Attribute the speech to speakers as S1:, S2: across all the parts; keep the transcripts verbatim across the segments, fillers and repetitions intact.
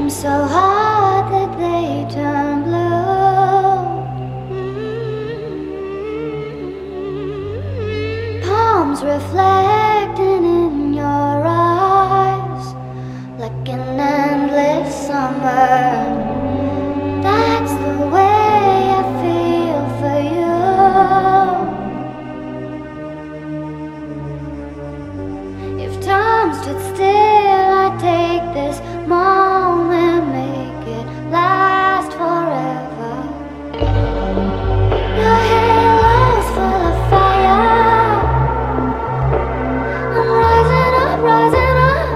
S1: dreams so hard that they turn blue. Palms reflecting in your eyes like an endless summer. That's the way I feel for you. If time stood still, I'd take this moment, make it last forever. Your halo's full of fire. I'm rising up, rising up.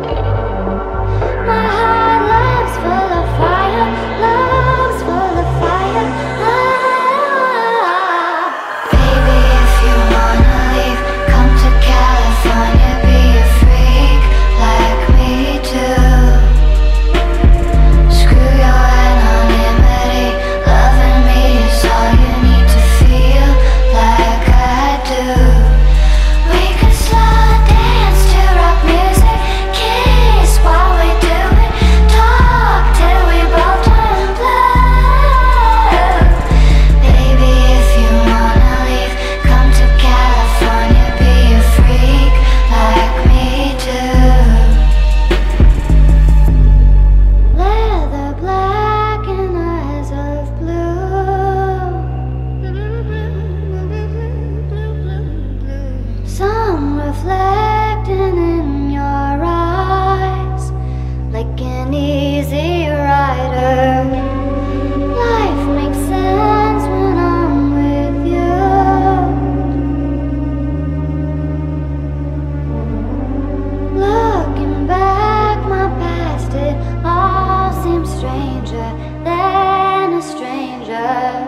S1: My heart love's full of fire, love's full of fire. Ah. Baby, if you wanna leave, come to California, be a freak like me too. Screw your anonymity, loving me is all you need to feel like I do. We could slow dance to rock music, kiss while we do it, talk till we both turn blue. Baby, if you wanna leave, come to California, be a freak like me too. Leather black and eyes of blue. Some reflecting in your eyes like an easy rider. Life makes sense when I'm with you. Looking back, my past, it all seems stranger than a stranger.